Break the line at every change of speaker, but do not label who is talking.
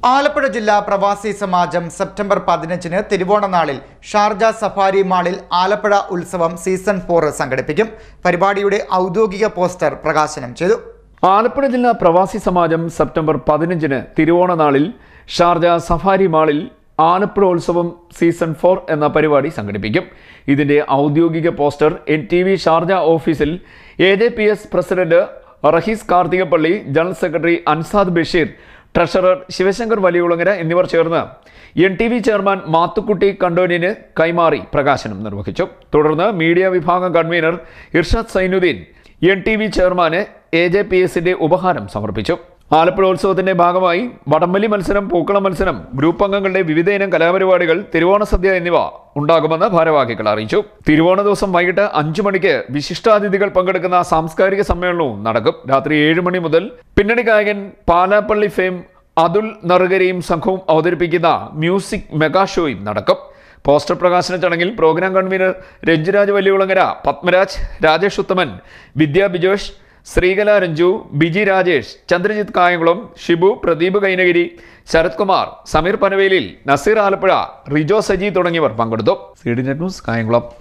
ആലപ്പുഴ ജില്ലാ പ്രവാസി സമാജം സെപ്റ്റംബർ 15-ന് തിരുവോണനാളിൽ ഷാർജ സഫാരി മാളിൽ ആലപ്പുഴ ഉത്സവം സീസൺ 4 സംഘടിപ്പിക്കും. പരിപാടിയുടെ ഔദ്യോഗിക പോസ്റ്റർ പ്രകാശനം ചെയ്തു.
ആലപ്പുഴ ജില്ലാ പ്രവാസി സമാജം സെപ്റ്റംബർ 15-ന് തിരുവോണനാളിൽ ഷാർജ സഫാരി മാളിൽ ആലപ്പുഴ ഉത്സവം സീസൺ 4 എന്ന പരിപാടി സംഘടിപ്പിക്കും. ഇതിന്റെ ഔദ്യോഗിക പോസ്റ്റർ NTV ഷാർജ ഓഫീസിൽ AJPS president Rahees Karthikappally, general secretary Ansad Basheer, treasurer Shivashankar Valiyulangara എന്നിവർ ചേർന്ന് NTV ചെയർമാൻ മാത്തുക്കുട്ടി കണ്ടോനിന് കൈമാറി പ്രകാശനം നിർവഹിച്ചു. തുടർന്ന് മീഡിയ വിഭാഗം കൺവീനർ ഇർഷാദ് സൈനുദ്ദീൻ NTV ചെയർമാന് AJPSന്റെ ഉപഹാരം സമർപ്പിച്ചു. ആലപ്പുഴ ഉത്സവത്തിന്റെ ഭാഗമായി വടംവലി മത്സരം, പൂക്കള മത്സരം, ഗ്രൂപ്പ് അംഗങ്ങളുടെ വിവിധ ഇനം കലാപരിപാടികൾ, തിരുവോണ സദ്യ എന്നിവ ഉണ്ടാകുമെന്ന് ഭാരവാഹികൾ അറിയിച്ചു. തിരുവോണ ദിവസം വൈകിട്ട് 5 മണിക്ക് വിശിഷ്ടാതിഥികൾ പങ്കെടുക്കുന്ന സാംസ്കാരിക സമ്മേളനവും നടക്കും. രാത്രി 7 മണി മുതൽ പിന്നണി ഗായകൻ പാലാപ്പള്ളി ഫെയിം അതുൽ നറുകരയും സംഘവും അവതരിപ്പിക്കുന്ന മ്യൂസിക് മെഗാ ഷോയും നടക്കും. പോസ്റ്റർ പ്രകാശന ചടങ്ങിൽ പ്രോഗ്രാം കൺവീനർ രഞ്ജുരാജ് വലിയുളങ്ങര, പത്മരാജ്, രാജേഷ് ഉത്തമൻ, വിദ്യ ബിജോഷ്, ശ്രീകല രഞ്ജു, ബിജി രാജേഷ്, ചന്ദ്രജിത്ത് കായംകുളം, ഷിബു, പ്രദീപ് കൈനഗിരി, ശരത് കുമാർ, സമീർ പനവേലിൽ, നസീർ ആലപ്പുഴ, റിജോ സജി തുടങ്ങിയവർ പങ്കെടുത്തു. CDNet news, Kayamkulam.